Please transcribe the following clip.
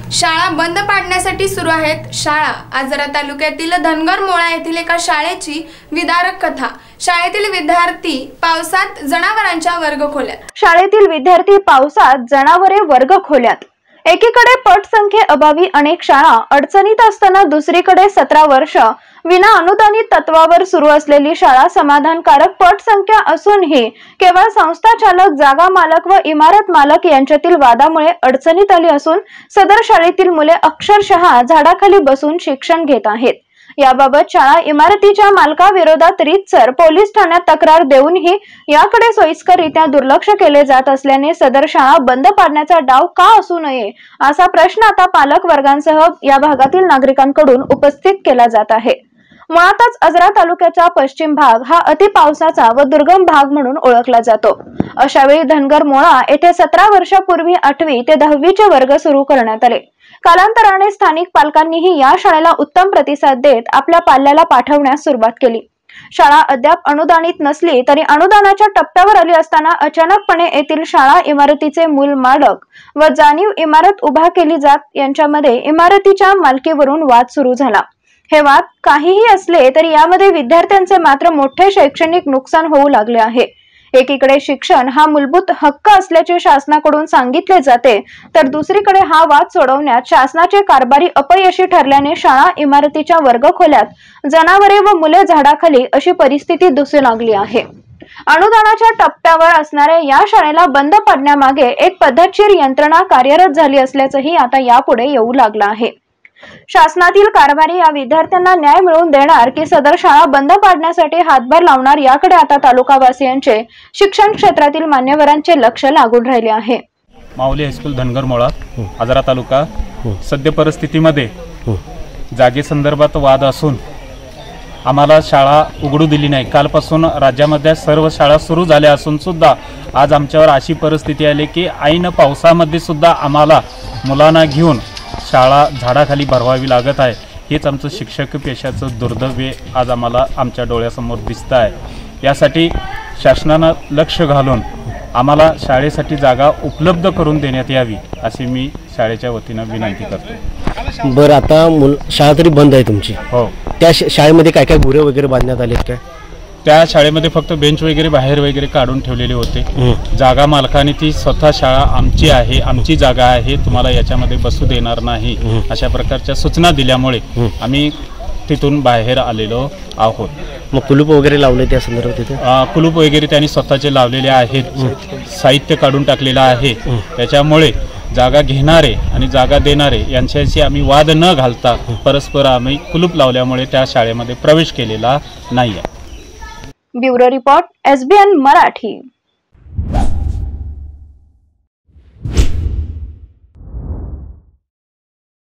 शाळा बंद पाडण्यासाठी सुरू आहेत शाळा। आजरा तालुक्यातील धनगरमोळा येथील एका शाळेची विदारक कथा। शाळेतील विद्यार्थी पावसात जनावरांच्या वर्गखोल्यात। शाळेतील विद्यार्थी पावसात जनावरे वर्गखोल्यात। एकीकडे पटसंख्येअभावी अनेक शाळा अडचणीत असताना दुसरीकडे 17 वर्ष विना अनुदानित तत्वावर सुरू असलेली शाळा समाधानकारक पटसंख्या असूनही केवळ संस्था चालक, जागा मालक व इमारत मालक यांच्यातील वादामुळे अडचणीत आली असून सदर शाळेतील मुले अक्षरशः झाडाखाली बसून शिक्षण घेत आहेत। याबाबत शाळा इमारतीच्या मालकाविरोधात रीतसर पोलीस ठाण्यात तक्रार देऊनही याकडे सोयीस्कररित्या दुर्लक्ष केले जात असल्याने सदर शाळा बंद पाडण्याचा डाव का असू नये असा प्रश्न आता पालक वर्गांसह या भागातील नागरिकांकडून उपस्थित केला जात आहे। मुळातच आजरा तालुक्याचा पश्चिम भाग हा अति पावसाचा व दुर्गम भाग म्हणून ओळखला जातो। अशावेळी धनगरमोळा येथे 17 वर्षापूर्वी 8वी ते 10वीचे वर्ग सुरू करण्यात आले। कालांतराने स्थानिक पालकांनीही या शाळेला उत्तम प्रतिसाद देत आपल्या पाल्याला पाठवण्यास सुरुवात केली। शाळा अद्याप अनुदानित नसली तरी अनुदानाच्या टप्प्यावर आली असताना अचानकपणे येथील शाळा इमारतीचे मूल मालक व जाणीव इमारत उभा केली जात यांच्यामध्ये इमारतीच्या मालकीवरून वाद सुरू झाला। हे वाद काहीही असले तरी यामध्ये विद्यार्थ्यांचे मात्र मोठे शैक्षणिक नुकसान होऊ लागले आहे। एकीकडे शिक्षण हा मूलभूत हक्क असल्याचे शासनाकडून सांगितले जाते, तर दुसरीकडे हा वाद सोडवण्यात शासनाचे कारभारी अपयशी ठरल्याने शाळा इमारतीच्या वर्गखोल्यात जनावरे व मुले झाडाखाली अशी परिस्थिती दिसू लागली आहे। अनुदानाच्या टप्प्यावर असणाऱ्या या शाळेला बंद पाडण्यामागे एक पद्धतशीर यंत्रणा कार्यरत झाली असल्याचंही आता यापुढे येऊ लागलं आहे। शासनातील कारभारी या विद्यार्थ्यांना न्याय मिळवून देणार की सदर शाळा बंद पाडण्यासाठी हातभार लावणार याकडे आता तालुकावासियांचे, शिक्षण क्षेत्रातील मान्यवरांचे लक्ष लागून राहिले आहे। माऊली हायस्कूल धनगरमोळा आजरा तालुका सद्य परिस्थितीमध्ये जागेसंदर्भात वाद असून आम्हाला शाळा उघडू दिली नाही। कालपासून राज्यामध्ये सर्व शाळा सुरू झाल्या असून सुद्धा आज आमच्यावर अशी परिस्थिती आली की ऐन पावसामध्ये सुद्धा आम्हाला मुलांना घेऊन शाळा झाडाखाली भरवावी लागत आहे। हेच आमचं शिक्षक पेशाचं दुर्दैव आज आम्हाला आमच्या डोळ्यासमोर दिसतं आहे। यासाठी शासनानं लक्ष घालून आम्हाला शाळेसाठी जागा उपलब्ध करून देण्यात यावी अशी मी शाळेच्या वतीनं विनंती करतो। बरं, आता शाळा तरी बंद आहे तुमची? हो। त्या शाळेमध्ये काय काय गुरे वगैरे बांधण्यात आलेत काय? त्या शाळेमध्ये फक्त बेंच वगैरे बाहेर वगैरे काढून ठेवलेले होते। जागा मालकाने ती स्वतः शाळा आमची आहे, आमची जागा आहे, तुम्हाला याच्यामध्ये बसू देणार नाही अशा प्रकारच्या सूचना दिल्यामुळे आम्ही तिथून बाहेर आलेलो आहोत। मग कुलूप वगैरे लावले त्या संदर्भात तिथे? कुलूप वगैरे त्यांनी स्वतःचे लावलेले आहेत, साहित्य काढून टाकलेलं आहे। त्याच्यामुळे जागा घेणारे आणि जागा देणारे यांच्याशी आम्ही वाद न घालता परस्पर आम्ही कुलूप लावल्यामुळे त्या शाळेमध्ये प्रवेश केलेला नाही आहे। Bureau report SBN Marathi.